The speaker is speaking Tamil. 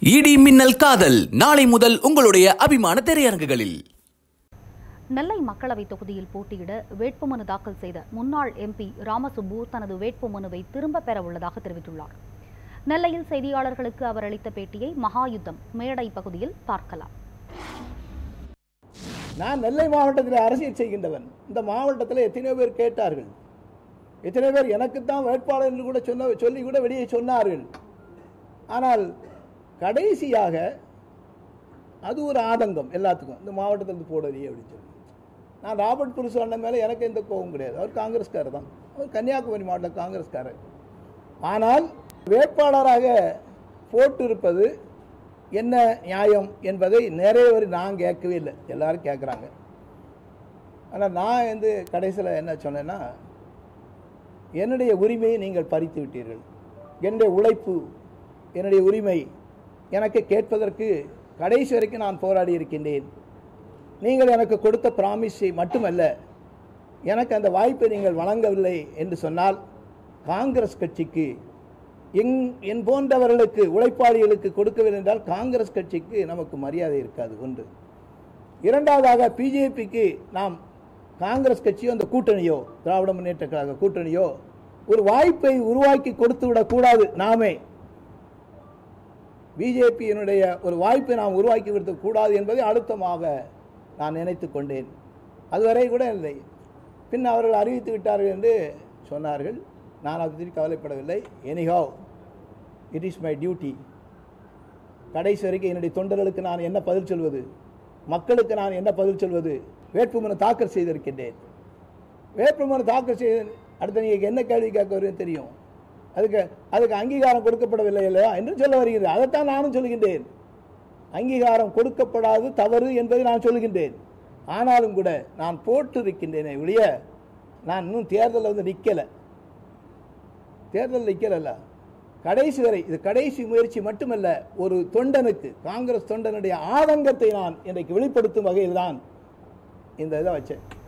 இடி மின்னல் காதல் நாளை முதல் உங்களுடைய அபிமான திரையரங்குகளில். நெல்லை மக்களவை தொகுதியில் போட்டியிட வேட்புமனு தாக்கல் செய்த முன்னாள் எம்பி ராமசுப்பு தனது வேட்புமனுவை திரும்ப பெற உள்ளதாக தெரிவித்துள்ளார். நெல்லையில் செய்தியாளர்களுக்கு அவர் அளித்த பேட்டியை மகாயுத்தம் மேடை பகுதியில் பார்க்கலாம். நான் நெல்லை மாவட்டத்தில் அரசியல் செய்கின்றவன். இந்த மாவட்டத்தில் எத்தனையோ பேர் கேட்டார்கள், எத்தனை பேர் எனக்குத்தான் வேட்பாளர் என்று கூட சொல்லி கூட வெளியே சொன்னார்கள். ஆனால் கடைசியாக அது ஒரு ஆதங்கம் எல்லாத்துக்கும், இந்த மாவட்டத்திலிருந்து போடலையே அப்படின்னு சொல்லி. நான் ராபர்ட் புருஷ் அண்ணன் மேலே எனக்கு எந்த கோபம் கிடையாது. அவர் காங்கிரஸ்காரர் தான், அவர் கன்னியாகுமரி மாவட்ட காங்கிரஸ்காரர். ஆனால் வேட்பாளராக போட்டிருப்பது என்ன நியாயம் என்பதை நிறைய பேர் நான் கேட்கவே இல்லை, எல்லாரும் கேட்குறாங்க. ஆனால் நான் கடைசியில் என்ன சொன்னேன்னா, என்னுடைய உரிமையை நீங்கள் பறித்து விட்டீர்கள். என்னுடைய உழைப்பு, என்னுடைய உரிமை எனக்கு கேட்பதற்கு கடைசி வரைக்கும் நான் போராடி இருக்கின்றேன். நீங்கள் எனக்கு கொடுத்த பிராமிஸை மட்டுமல்ல, எனக்கு அந்த வாய்ப்பை நீங்கள் வழங்கவில்லை என்று சொன்னால் காங்கிரஸ் கட்சிக்கு என் போன்றவர்களுக்கு உழைப்பாளிகளுக்கு கொடுக்கவில்லை என்றால் காங்கிரஸ் கட்சிக்கு நமக்கு மரியாதை இருக்காது. ஒன்று. இரண்டாவதாக பிஜேபிக்கு நாம் காங்கிரஸ் கட்சியோ அந்த கூட்டணியோ திராவிட முன்னேற்ற கழக கூட்டணியோ ஒரு வாய்ப்பை உருவாக்கி கொடுத்து விடக்கூடாது. நாமே பிஜேபியினுடைய ஒரு வாய்ப்பை நாம் உருவாக்கி விடக்கூடாது என்பதை அழுத்தமாக நான் நினைத்து கொண்டேன். அதுவரை கூட இல்லை. பின் அவர்கள் அறிவித்து விட்டார்கள் என்று சொன்னார்கள். நான் அதை பற்றி கவலைப்படவில்லை. Anyhow it is my duty. கடைசி வரைக்கும் என்னுடைய தொண்டர்களுக்கு நான் என்ன பதில் சொல்வது, மக்களுக்கு நான் என்ன பதில் சொல்வது. வேட்புமனு தாக்கல் செய்திருக்கின்றேன். வேட்புமனு தாக்கல் செய்த அடுத்த நீங்கள் என்ன கேள்வி கேட்க வருவேன் தெரியும். அதுக்கு அங்கீகாரம் கொடுக்கப்படவில்லை இல்லையா என்று சொல்ல வருகிறேன். அதைத்தான் நானும் சொல்கின்றேன். அங்கீகாரம் கொடுக்கப்படாது தவறு என்பதை நான் சொல்கின்றேன். ஆனாலும் கூட நான் போட்டிருக்கின்றேனே ஒழிய நான் இன்னும் தேர்தலில் நிற்கலை. தேர்தலில் நிற்கல. கடைசி வரை இது கடைசி முயற்சி மட்டுமல்ல, ஒரு தொண்டனுக்கு, காங்கிரஸ் தொண்டனுடைய ஆதங்கத்தை நான் இன்றைக்கு வெளிப்படுத்தும் வகையில் தான் இந்த இதை வச்சேன்.